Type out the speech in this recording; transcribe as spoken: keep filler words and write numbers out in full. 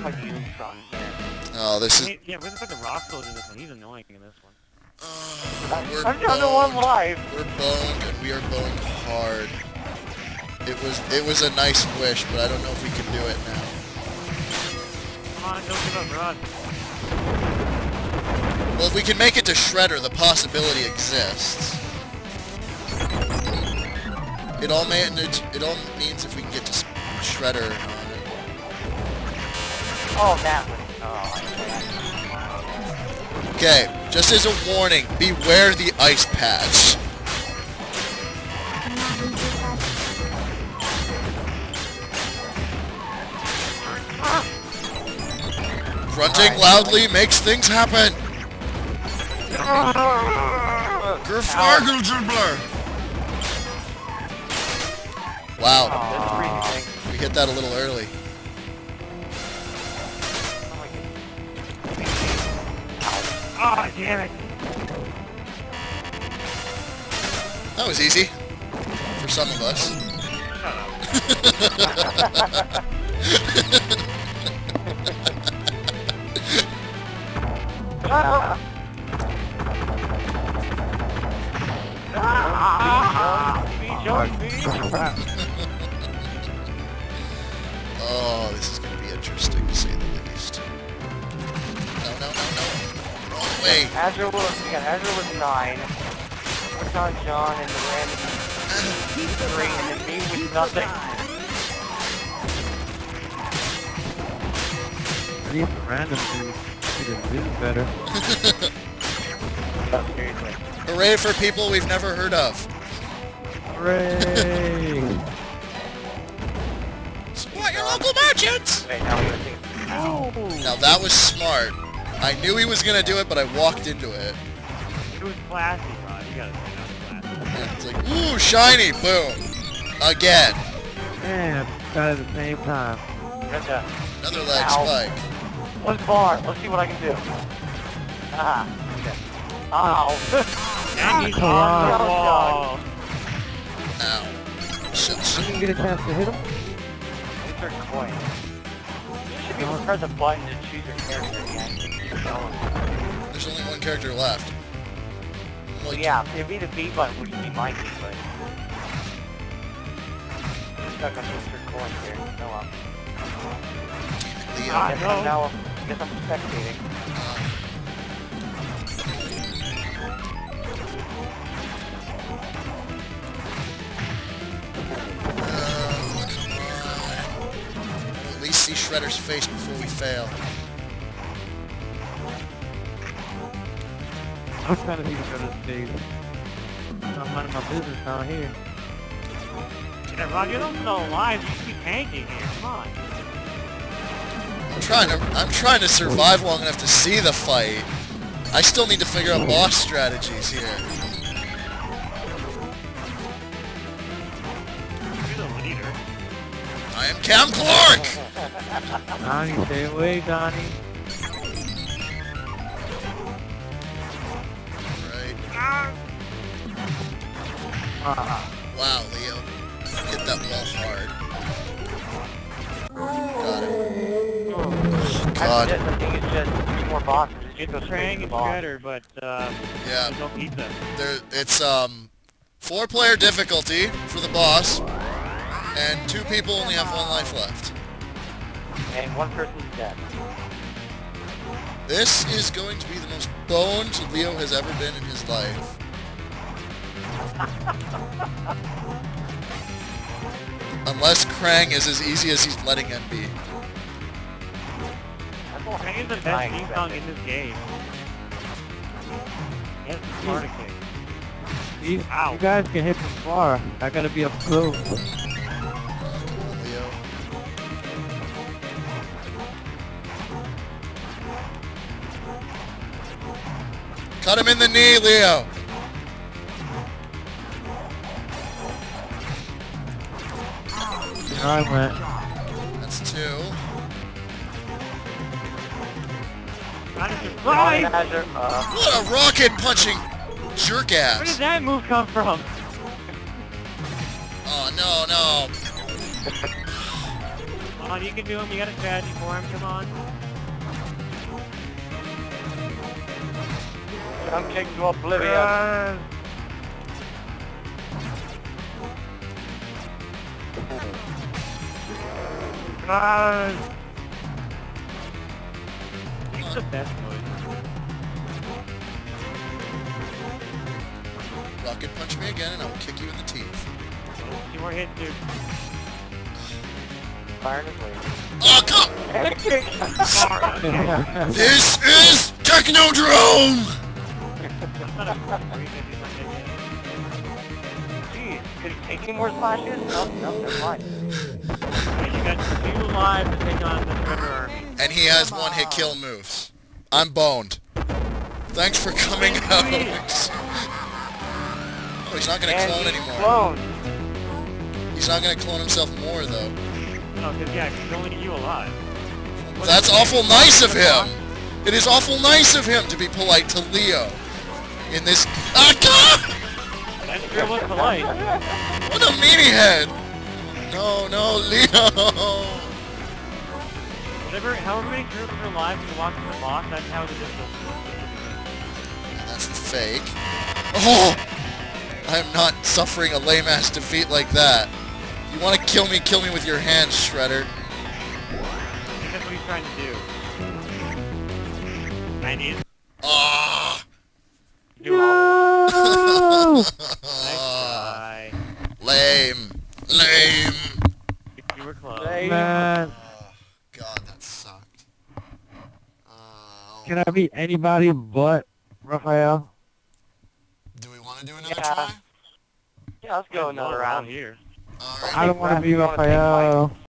like Unicron here. Oh, this is... Hey, yeah, we're gonna put the rock soldier in this one. He's annoying in this one. Oh, we're I'm down to one boned. life. We're boned, and we are boned hard. It was it was a nice wish, but I don't know if we can do it now. Come on, don't give up, Rod. Well, if we can make it to Shredder, the possibility exists. It all, man it, it all means if we can get to Shredder on it. Oh, that one. Oh, Okay, just as a warning, beware the ice patch. Grunting loudly makes things happen. Gerfargelgerbler. Wow, that's freezing. we hit that a little early. Ah, damn it. That was easy. For some of us. Oh, this is going to be interesting to say the least. No, no, no, no. Wrong way. Azure was, we got Azure was nine. What's on John and the random three, and then me with nothing. These random dudes should do better. Seriously. Hooray for people we've never heard of. Hooray! Support your local merchants! Wait, now we gotta think. Ow. Now that was smart. I knew he was going to do it, but I walked into it. It was classy, Rod. You gotta say that was classy. And it's like, ooh, shiny, boom. Again. Man, got it at the same time. Gotcha. Another leg Ow. spike. Let's bar. Let's see what I can do. Ah. Okay. Ow. And he's Come on the on. wall. Ow. Shit, You shit. didn't get a chance to hit him? Insert coin. You should be able to press a button to choose your character again. Keep going. There's only one character left. Well, Like, yeah, it'd be the B button, which would be my key, but... I'm stuck on insert coin here. No, um... the, I uh, guess no. I'm now... I guess I'm spectating. uh, come on. We'll at least see Shredder's face before we fail. I'm trying to see the other stage. I'm minding my business down here. Yeah, Rod, you don't know live. You should be tanking here. Come on. I'm trying to I'm trying to survive long enough to see the fight. I still need to figure out boss strategies here. You're the leader. I am Cam Clark! Donnie, stay away, Donnie. Right. Ah, Wow, Leo. Hit that wall hard. Got it. God. I think it's just three more bosses. Just It's go straight Krang to the and boss. Shredder, but uh, Yeah. there's no pizza. There, it's um, four-player difficulty for the boss, and two people only have one life left. And one person's dead. This is going to be the most boned Leo has ever been in his life. Unless Krang is as easy as he's letting him be. Krang is the I best theme expect song it. in this game. Yes, Sparta kick. you, Ow. you guys can hit from far. I gotta be up close. Leo. Cut him in the knee, Leo. There I went. That's two. Trying to Right. survive! Azure, uh, What a rocket punching jerk Where did ass. that move come from? Oh no, no. Oh, on, you can do him. You got a strategy for him. Come on. Jump kick to oblivion. Uh, uh, He's the best boy. Rocket punch me again and I will kick you in the teeth. Two more hits, dude. Firing his way. Oh, come! Alright, okay. This is Technodrome! Not a three fifty something hit. Jeez, could he take any more slashes? No, no, never mind. Okay, you got two lives to take on the Shredder army. And he has one hit kill moves. I'm boned. Thanks for coming out. Oh, he's not gonna And clone he's anymore. cloned. He's not gonna clone himself more though. No, because, yeah, he's only you alive. That's awful nice of him! It is awful nice of him to be polite to Leo. In this... Ah, God! That sure was polite. What a meanie head! No, no, Leo! Whatever, however many troops are alive when you walk in the boss, that's how the distance That's fake. Oh! I am not suffering a lame-ass defeat like that. You want to kill me, kill me with your hands, Shredder. That's what he's trying to do. nineties. Ah! Do all. Nice try. Lame. Lame. You were close. Lame. man, Oh, God, that sucked. Oh. can I beat anybody but Raphael? Do we want to do another Yeah. try? Yeah, let's go another round. here. Alright. I don't want to be Raphael, you wanna take Raphael.